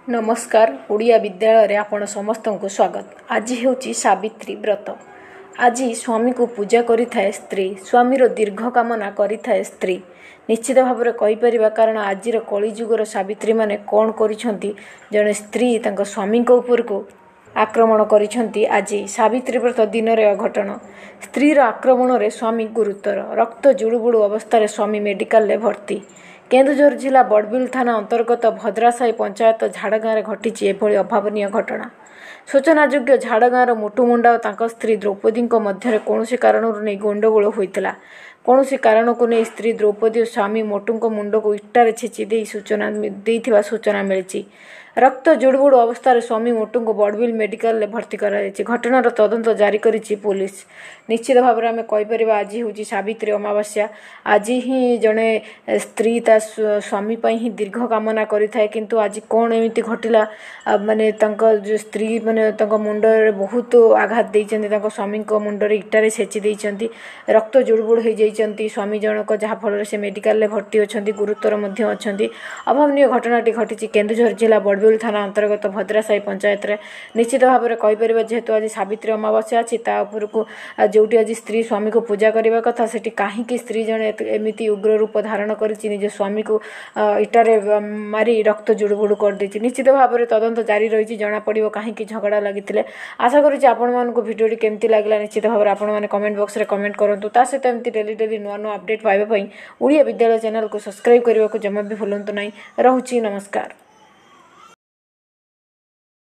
नमस्कार ओडिया विद्यालय रे आपण समस्त को स्वागत। आज हेउची सावित्री व्रत। आज स्वामी को पूजा करी थाए स्त्री, स्वामीर दीर्घ कामना करी थाए स्त्री। निश्चित भाव में कहीपर कारण आज कलिजुगर सावित्री माने कौन करिसेंती जने स्त्री तांको स्वामी उपर को आक्रमण करिसेंती। आज सावित्री व्रत दिन रे अघटन स्त्रीर आक्रमण रे स्वामी गुरुतर रक्त जुड़ुबुड़ू अवस्था स्वामी मेडिकल ले भर्ती। केन्दुझर जिला बड़बिल थाना अंतर्गत भद्रासाही पंचायत झाड़गाँव घटी एभली अभावनीय घटना। सूचनायोग्य झाड़गाँव मुटुमुंडा और स्त्री द्रौपदी मध्य कौन कारण नहीं गंडगोल होता। कौन कारण को नहीं स्त्री द्रौपदी और स्वामी मोटू मुंड को इटारे छेची सूचना मिली। रक्त जुड़बुड़ अवस्था स्वामी मोटू को बड़बिल मेडिकल भर्ती कर घटनार तदंत जारी करिछि पुलिस। निश्चित भाव में आम कहीपर आज हूँ सावित्री अमावास्या। आज ही जड़े स्त्री ता स्वामी ही दीर्घ कामना करि थाए, किंतु आज कौन एमती घटिला माने जो स्त्री माने मुंडरे बहुत आघात देइछन्ती। स्वामी मुंडरे इटारे छेची देइछन्ती, रक्त जुड़बुड़ हो जाइछन्ती स्वामी जनक, जहाँ फल से मेडिकल भर्ती अच्छी गुरुतर अच्छी। अभावनीय घटनाटी घटी केन्दुझर जिला बड़बिल थाना अंतर्गत भद्रासाही पंचायत रे। निश्चित भाव में कहीपर जेहेतु आज सावित्री अमावास्या अच्छी को जोटी आज स्त्री स्वामी को पूजा करने कथा से कहीं स्त्री जड़े एमती उग्र रूप धारण कर निज स्वामी को इटारे मारी रक्त जुड़बुड़ कर देछि। निश्चित भाव में तदंत जारी रही जना पड़ो कहीं झगड़ा लगी। आशा करुँच आपण भिडियो केमती लगला निश्चित भाव में आपण मैंने कमेंट बॉक्स रे कमेंट करूँ। ता सहित एमती डेली नुआ नुआ अपडेट पाइबा ओडिया विद्यालय चैनल को सब्सक्राइब करने को जमा भी भूलु ना। रहुछि नमस्कार।